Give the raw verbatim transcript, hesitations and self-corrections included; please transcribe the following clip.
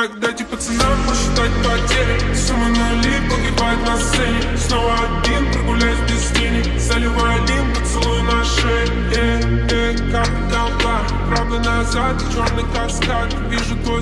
Так дайте пацанам посчитать потери. Сумма нули погибает на сцене. Снова один, прогуляюсь без денег. Заливаю один поцелуй на шее. Э, э, как долба, правда назад, черный каскад. Вижу твой